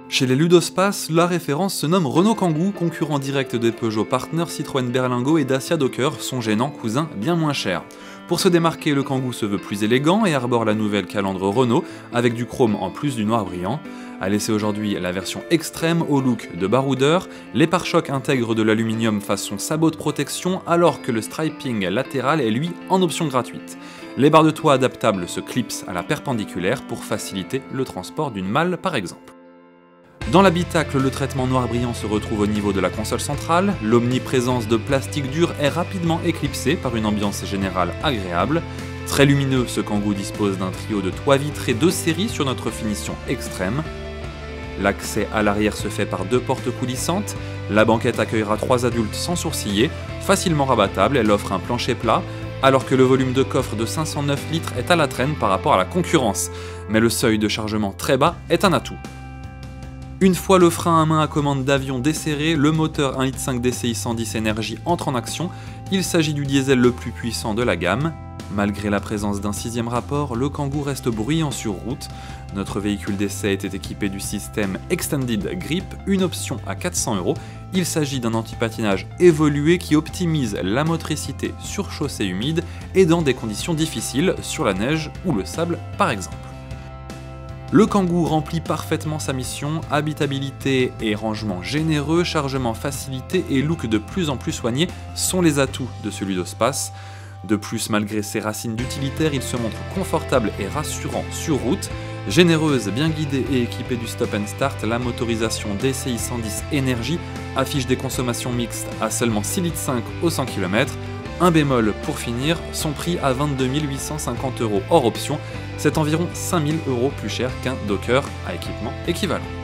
Chez les Ludospace, la référence se nomme Renault Kangoo, concurrent direct des Peugeot Partner, Citroën Berlingo et Dacia Docker, son gênant cousin bien moins cher. Pour se démarquer, le Kangoo se veut plus élégant et arbore la nouvelle calandre Renault, avec du chrome en plus du noir brillant. À laisser aujourd'hui la version extrême au look de baroudeur, les pare-chocs intègrent de l'aluminium façon sabot de protection, alors que le striping latéral est lui en option gratuite. Les barres de toit adaptables se clipsent à la perpendiculaire pour faciliter le transport d'une malle par exemple. Dans l'habitacle, le traitement noir brillant se retrouve au niveau de la console centrale, l'omniprésence de plastique dur est rapidement éclipsée par une ambiance générale agréable. Très lumineux, ce Kangoo dispose d'un trio de toits vitrés de série sur notre finition extrême. L'accès à l'arrière se fait par 2 portes coulissantes, la banquette accueillera 3 adultes sans sourciller, facilement rabattable, elle offre un plancher plat, alors que le volume de coffre de 509 litres est à la traîne par rapport à la concurrence. Mais le seuil de chargement très bas est un atout. Une fois le frein à main à commande d'avion desserré, le moteur 1,5 litre DCI 110 énergie entre en action. Il s'agit du diesel le plus puissant de la gamme. Malgré la présence d'un 6e rapport, le Kangoo reste bruyant sur route. Notre véhicule d'essai était équipé du système Extended Grip, une option à 400 €. Il s'agit d'un anti-patinage évolué qui optimise la motricité sur chaussée humide et dans des conditions difficiles, sur la neige ou le sable par exemple. Le Kangoo remplit parfaitement sa mission, habitabilité et rangement généreux, chargement facilité et look de plus en plus soigné sont les atouts de ce Ludospace. De plus, malgré ses racines d'utilitaire, il se montre confortable et rassurant sur route. Généreuse, bien guidée et équipée du stop and start, la motorisation DCI 110 Énergie affiche des consommations mixtes à seulement 6,5 litres au 100 km. Un bémol pour finir, son prix à 22 850 € hors option, c'est environ 5 000 € plus cher qu'un Docker à équipement équivalent.